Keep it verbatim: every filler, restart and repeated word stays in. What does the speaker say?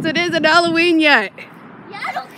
because it isn't Halloween yet. Yeah, I don't